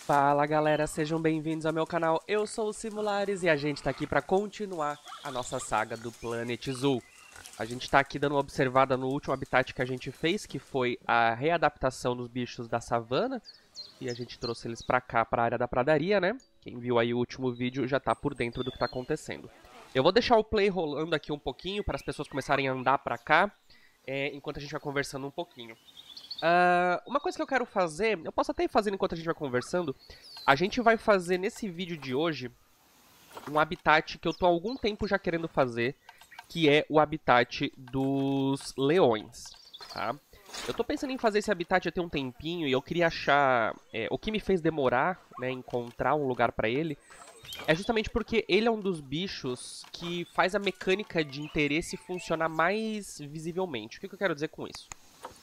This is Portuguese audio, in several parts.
Fala galera, sejam bem-vindos ao meu canal, eu sou o Simulares e a gente tá aqui pra continuar a nossa saga do Planet Zoo. A gente tá aqui dando uma observada no último habitat que a gente fez, que foi a readaptação dos bichos da savana. E a gente trouxe eles pra cá, pra área da pradaria, né? Quem viu aí o último vídeo já tá por dentro do que tá acontecendo. Eu vou deixar o play rolando aqui um pouquinho para as pessoas começarem a andar pra cá, enquanto a gente vai conversando um pouquinho. Uma coisa que eu quero fazer, eu posso até ir fazendo enquanto a gente vai conversando. A gente vai fazer nesse vídeo de hoje um habitat que eu tô há algum tempo já querendo fazer, que é o habitat dos leões, tá? Eu tô pensando em fazer esse habitat até um tempinho e eu queria achar... o que me fez demorar, né, encontrar um lugar pra ele, é justamente porque ele é um dos bichos que faz a mecânica de interesse funcionar mais visivelmente. O que eu quero dizer com isso?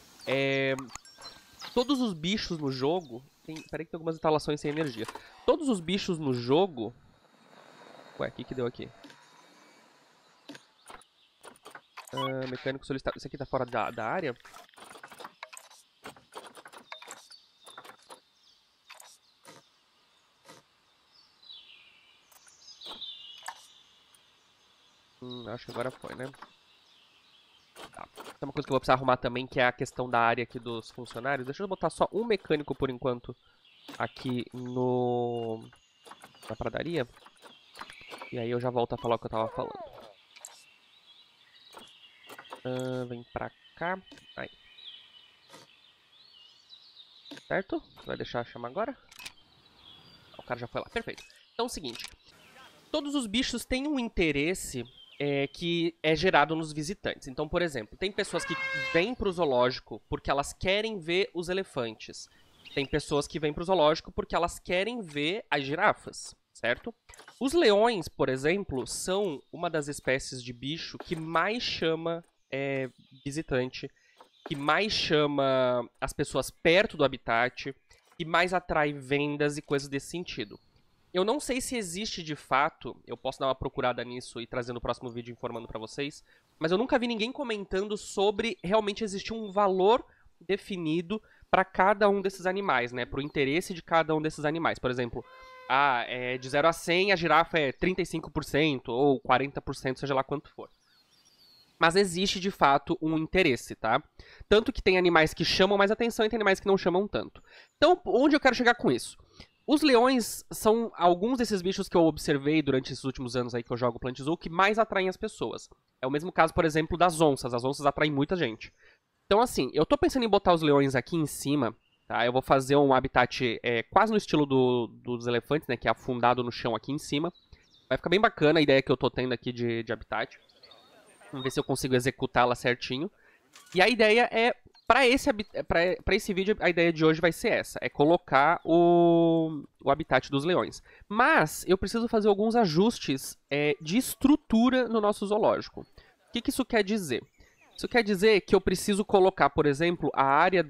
Todos os bichos no jogo... Peraí que tem algumas instalações sem energia. Todos os bichos no jogo... Ué, o que deu aqui? Mecânico solicitado. Isso aqui tá fora da área? Acho que agora foi, né? Tá. Tem uma coisa que eu vou precisar arrumar também, que é a questão da área aqui dos funcionários. Deixa eu botar só um mecânico por enquanto aqui na pradaria. E aí eu já volto a falar o que eu tava falando. Vem pra cá. Aí. Certo? Vai deixar chamar agora? O cara já foi lá. Perfeito. Então é o seguinte. Todos os bichos têm um interesse que é gerado nos visitantes. Então, por exemplo, tem pessoas que vêm pro zoológico porque elas querem ver os elefantes. Tem pessoas que vêm pro zoológico porque elas querem ver as girafas, certo? Os leões, por exemplo, são uma das espécies de bicho que mais chama visitante, que mais chama as pessoas perto do habitat, que mais atrai vendas e coisas desse sentido. Eu não sei se existe de fato, eu posso dar uma procurada nisso e trazer no próximo vídeo informando pra vocês, mas eu nunca vi ninguém comentando sobre realmente existir um valor definido para cada um desses animais, né? Pro interesse de cada um desses animais. Por exemplo, de 0 a 100 a girafa é 35% ou 40%, seja lá quanto for. Mas existe de fato um interesse, tá? Tanto que tem animais que chamam mais atenção e tem animais que não chamam tanto. Então, onde eu quero chegar com isso? Os leões são alguns desses bichos que eu observei durante esses últimos anos aí que eu jogo Planet Zoo que mais atraem as pessoas. É o mesmo caso, por exemplo, das onças. As onças atraem muita gente. Então, assim, eu tô pensando em botar os leões aqui em cima, tá? Eu vou fazer um habitat quase no estilo dos elefantes, né? Que é afundado no chão aqui em cima. Vai ficar bem bacana a ideia que eu tô tendo aqui de habitat. Vamos ver se eu consigo executá-la certinho. E a ideia é, para esse vídeo, a ideia de hoje vai ser essa. É colocar o habitat dos leões. Mas eu preciso fazer alguns ajustes de estrutura no nosso zoológico. O que isso quer dizer? Isso quer dizer que eu preciso colocar, por exemplo, a área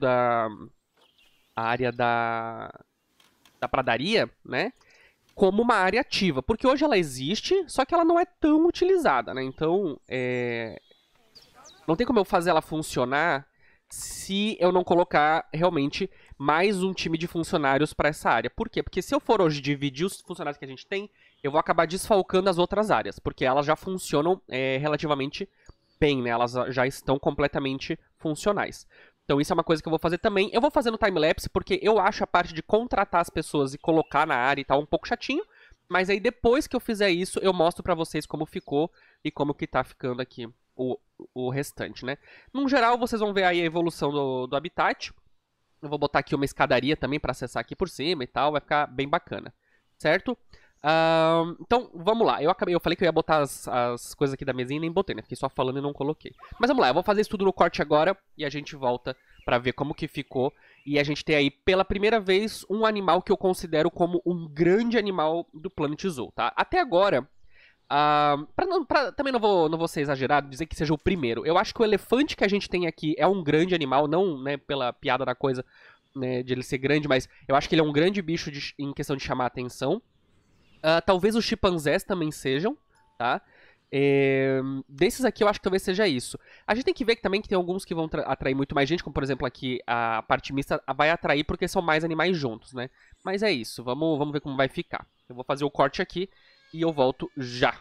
da pradaria, né? Como uma área ativa. Porque hoje ela existe, só que ela não é tão utilizada, né? Então, não tem como eu fazer ela funcionar se eu não colocar realmente mais um time de funcionários para essa área. Por quê? Porque se eu for hoje dividir os funcionários que a gente tem, eu vou acabar desfalcando as outras áreas, porque elas já funcionam relativamente bem, né? Elas já estão completamente funcionais. Então isso é uma coisa que eu vou fazer também. Eu vou fazer no timelapse, porque eu acho a parte de contratar as pessoas e colocar na área e tal um pouco chatinho. Mas aí depois que eu fizer isso, eu mostro pra vocês como ficou e como que tá ficando aqui o restante, né? No geral, vocês vão ver aí a evolução do habitat. Eu vou botar aqui uma escadaria também pra acessar aqui por cima e tal, vai ficar bem bacana, certo? Então, vamos lá. Eu falei que eu ia botar as coisas aqui da mesinha e nem botei, né? Fiquei só falando e não coloquei. Mas vamos lá, eu vou fazer isso tudo no corte agora e a gente volta pra ver como que ficou. E a gente tem aí, pela primeira vez, um animal que eu considero como um grande animal do Planet Zoo, tá? Até agora, também não vou ser exagerado dizer que seja o primeiro. Eu acho que o elefante que a gente tem aqui é um grande animal, não, né, pela piada da coisa, né, de ele ser grande, mas eu acho que ele é um grande bicho em questão de chamar a atenção. Talvez os chimpanzés também sejam, tá? Desses aqui eu acho que talvez seja isso. A gente tem que ver que também que tem alguns que vão atrair muito mais gente, como por exemplo aqui a parte mista vai atrair porque são mais animais juntos, né? Mas é isso, vamos ver como vai ficar. Eu vou fazer o corte aqui e eu volto já.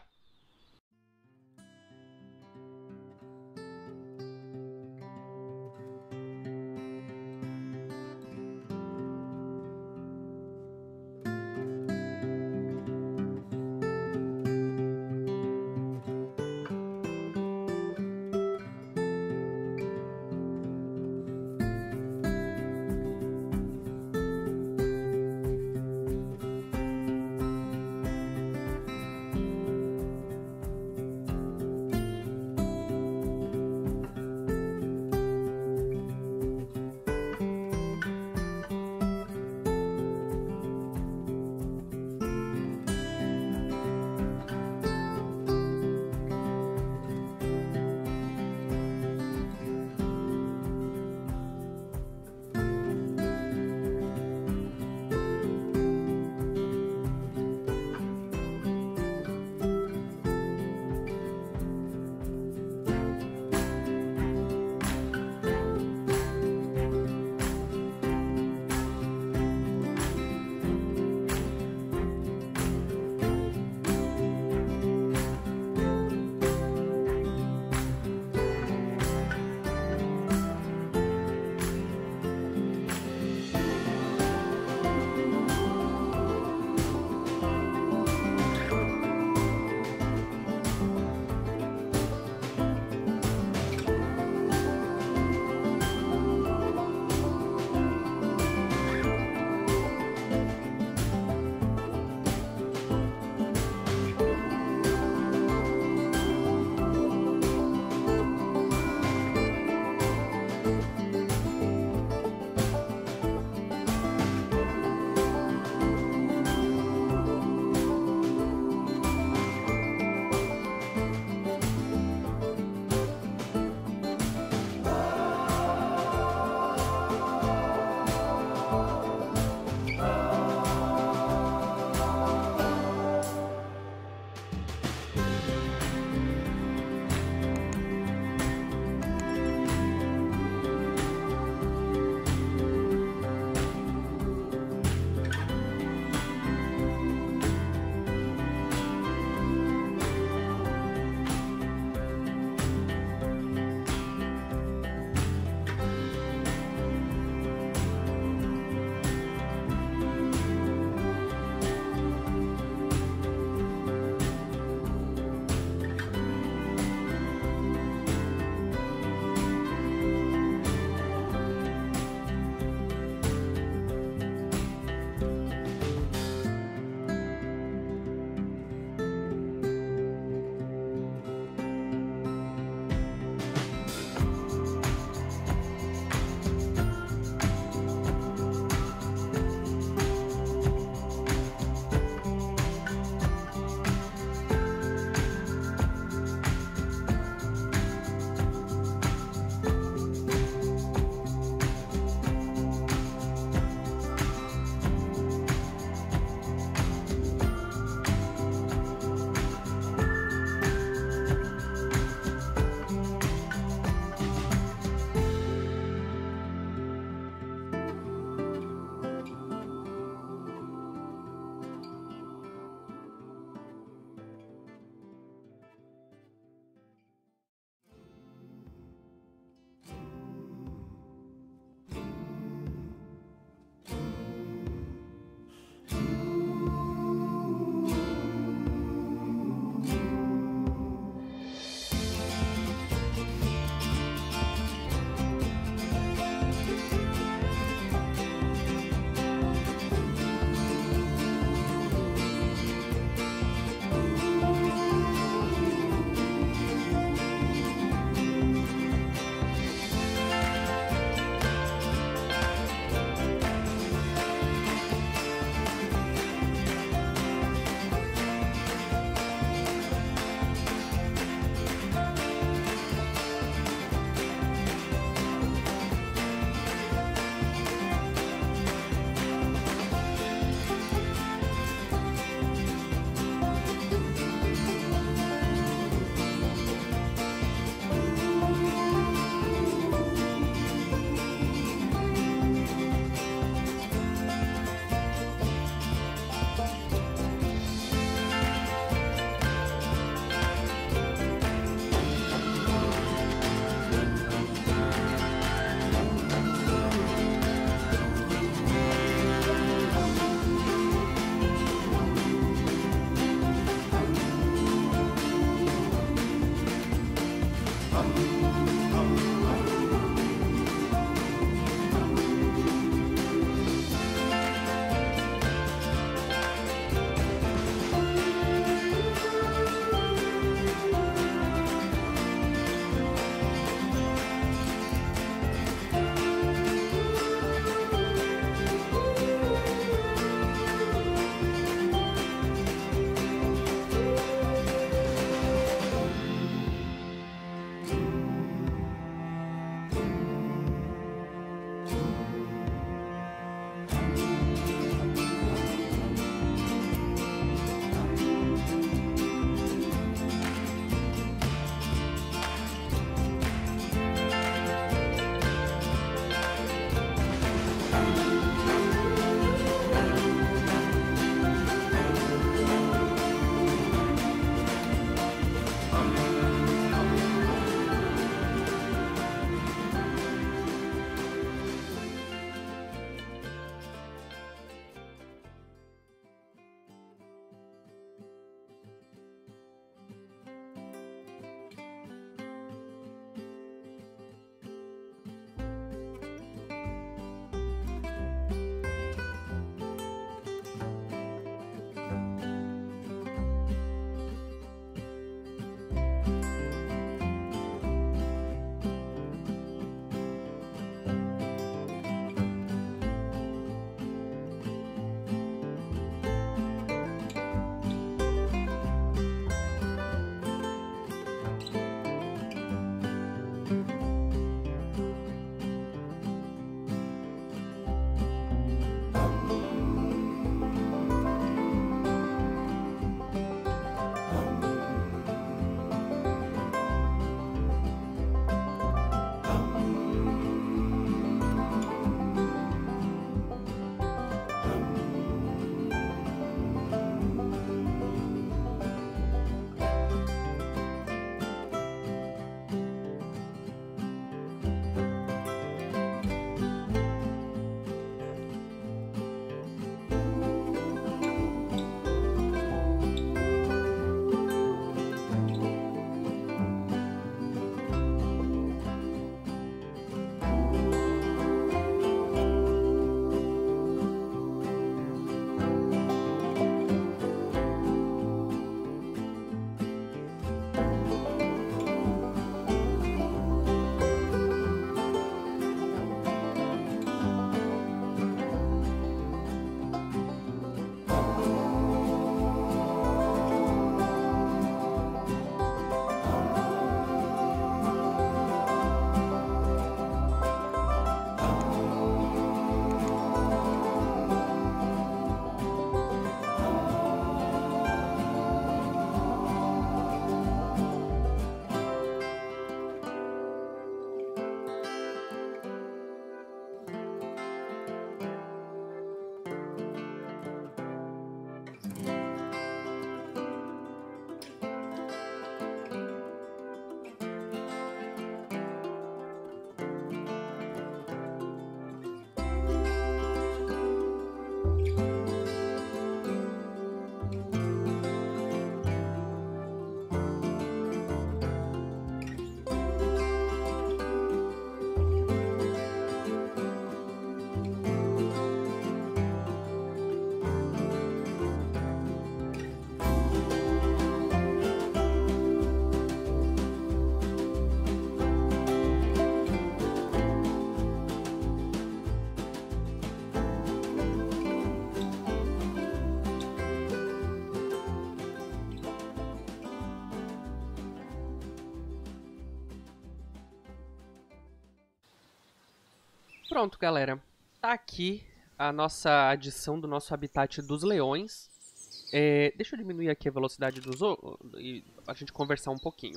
Pronto, galera. Tá aqui a nossa adição do nosso habitat dos leões. Deixa eu diminuir aqui a velocidade dos e a gente conversar um pouquinho.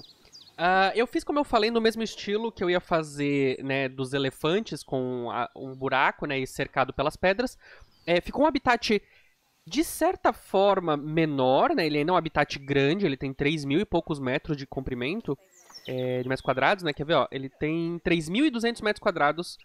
Eu fiz, como eu falei, no mesmo estilo que eu ia fazer, né, dos elefantes, com um buraco, né, e cercado pelas pedras. Ficou um habitat, de certa forma, menor, né, ele não é um habitat grande, ele tem 3.000 e poucos metros de comprimento, de metros quadrados, né, quer ver, ó, ele tem 3.200 metros quadrados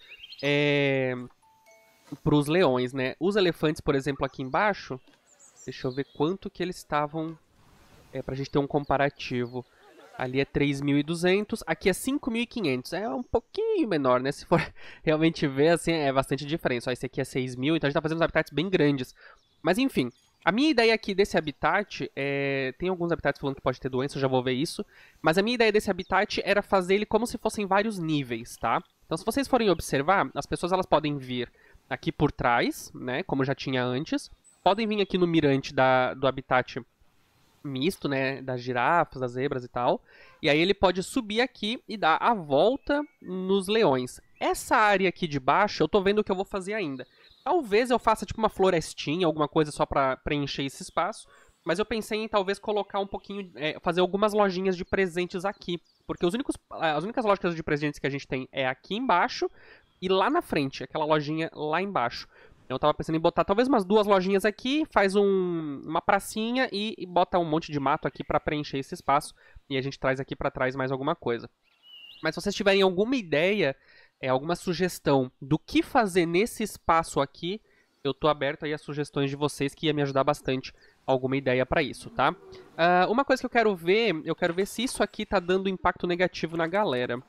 para os leões, né. Os elefantes, por exemplo, aqui embaixo, deixa eu ver quanto que eles estavam, pra gente ter um comparativo. Ali é 3.200, aqui é 5.500. É um pouquinho menor, né? Se for realmente ver, assim, é bastante diferença. Ó, esse aqui é 6.000, então a gente tá fazendo uns habitats bem grandes. Mas enfim, a minha ideia aqui desse habitat é... Tem alguns habitats falando que pode ter doença, eu já vou ver isso. Mas a minha ideia desse habitat era fazer ele como se fossem vários níveis, tá? Então se vocês forem observar, as pessoas elas podem vir aqui por trás, né? Como já tinha antes. Podem vir aqui no mirante do habitat misto, né, das girafas, das zebras e tal. E aí ele pode subir aqui e dar a volta nos leões. Essa área aqui de baixo, eu tô vendo o que eu vou fazer ainda. Talvez eu faça tipo uma florestinha, alguma coisa só pra preencher esse espaço. Mas eu pensei em talvez colocar um pouquinho, fazer algumas lojinhas de presentes aqui. Porque as únicas lojas de presentes que a gente tem é aqui embaixo e lá na frente, aquela lojinha lá embaixo. Eu tava pensando em botar talvez umas 2 lojinhas aqui, faz uma pracinha e bota um monte de mato aqui pra preencher esse espaço. E a gente traz aqui pra trás mais alguma coisa. Mas se vocês tiverem alguma ideia, alguma sugestão do que fazer nesse espaço aqui, eu tô aberto aí a sugestões de vocês que ia me ajudar bastante alguma ideia pra isso, tá? Uma coisa que eu quero ver se isso aqui tá dando impacto negativo na galera.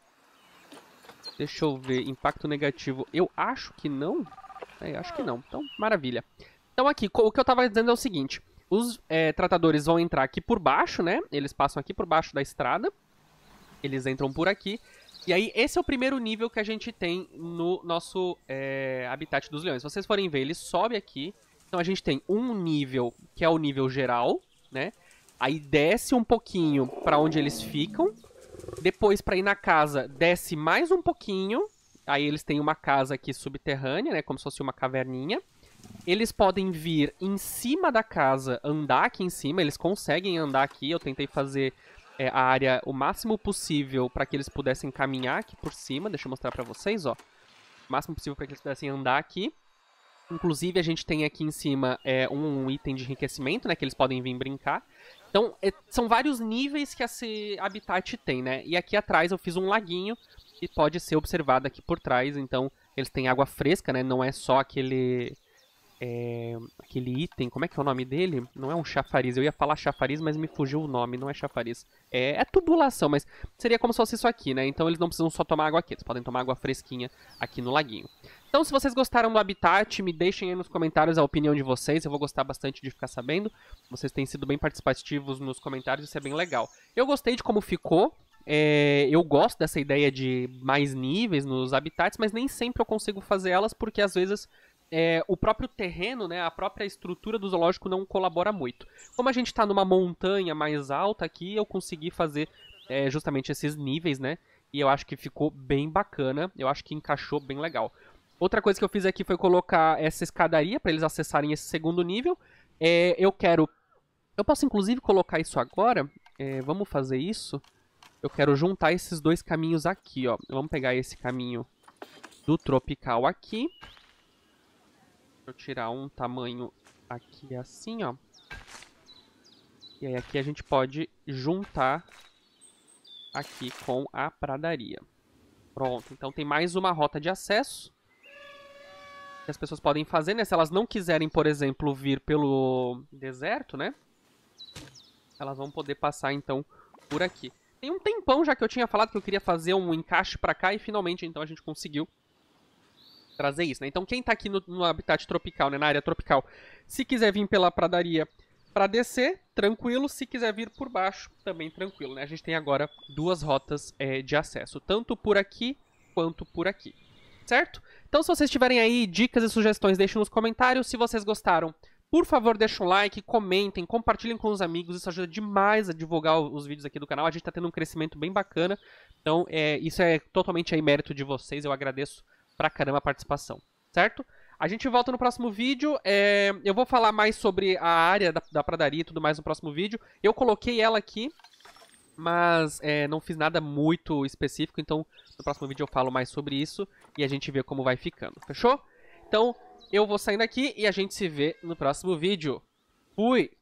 Deixa eu ver, impacto negativo. Eu acho que não. Acho que não. Então, maravilha. Então aqui, o que eu tava dizendo é o seguinte. Os tratadores vão entrar aqui por baixo, né? Eles passam aqui por baixo da estrada. Eles entram por aqui. E aí, esse é o primeiro nível que a gente tem no nosso habitat dos leões. Se vocês forem ver, ele sobe aqui. Então a gente tem um nível, que é o nível geral, né? Aí desce um pouquinho pra onde eles ficam. Depois, pra ir na casa, desce mais um pouquinho. Aí eles têm uma casa aqui subterrânea, né? Como se fosse uma caverninha. Eles podem vir em cima da casa, andar aqui em cima. Eles conseguem andar aqui. Eu tentei fazer a área o máximo possível para que eles pudessem caminhar aqui por cima. Deixa eu mostrar pra vocês, ó. O máximo possível para que eles pudessem andar aqui. Inclusive, a gente tem aqui em cima um item de enriquecimento, né? Que eles podem vir brincar. Então, são vários níveis que esse habitat tem, né? E aqui atrás eu fiz um laguinho que pode ser observado aqui por trás. Então, eles têm água fresca, né? Não é só aquele item, como é que é o nome dele? Não é um chafariz, eu ia falar chafariz, mas me fugiu o nome, não é chafariz. É tubulação, mas seria como se fosse isso aqui, né? Então eles não precisam só tomar água aqui, eles podem tomar água fresquinha aqui no laguinho. Então se vocês gostaram do habitat, me deixem aí nos comentários a opinião de vocês, eu vou gostar bastante de ficar sabendo. Vocês têm sido bem participativos nos comentários, isso é bem legal. Eu gostei de como ficou. Eu gosto dessa ideia de mais níveis nos habitats, mas nem sempre eu consigo fazer elas, porque às vezes o próprio terreno, né, a própria estrutura do zoológico não colabora muito. Como a gente está numa montanha mais alta aqui, eu consegui fazer justamente esses níveis, né, e eu acho que ficou bem bacana, eu acho que encaixou bem legal. Outra coisa que eu fiz aqui foi colocar essa escadaria para eles acessarem esse segundo nível. Eu posso inclusive colocar isso agora, vamos fazer isso. Eu quero juntar esses 2 caminhos aqui, ó. Vamos pegar esse caminho do tropical aqui. Deixa eu tirar um tamanho aqui assim, ó. E aí aqui a gente pode juntar aqui com a pradaria. Pronto, então tem mais uma rota de acesso que as pessoas podem fazer, né? Se elas não quiserem, por exemplo, vir pelo deserto, né? Elas vão poder passar, então, por aqui. Tem um tempão já que eu tinha falado que eu queria fazer um encaixe pra cá e finalmente, então, a gente conseguiu trazer isso, né? Então, quem tá aqui no habitat tropical, né, na área tropical, se quiser vir pela pradaria pra descer, tranquilo. Se quiser vir por baixo, também tranquilo, né? A gente tem agora 2 rotas de acesso, tanto por aqui quanto por aqui, certo? Então, se vocês tiverem aí dicas e sugestões, deixem nos comentários. Se vocês gostaram, por favor, deixem um like, comentem, compartilhem com os amigos. Isso ajuda demais a divulgar os vídeos aqui do canal. A gente tá tendo um crescimento bem bacana. Então, isso é totalmente aí mérito de vocês. Eu agradeço pra caramba a participação, certo? A gente volta no próximo vídeo. Eu vou falar mais sobre a área da pradaria e tudo mais no próximo vídeo. Eu coloquei ela aqui, mas não fiz nada muito específico. Então, no próximo vídeo eu falo mais sobre isso e a gente vê como vai ficando. Fechou? Então, eu vou saindo aqui e a gente se vê no próximo vídeo. Fui!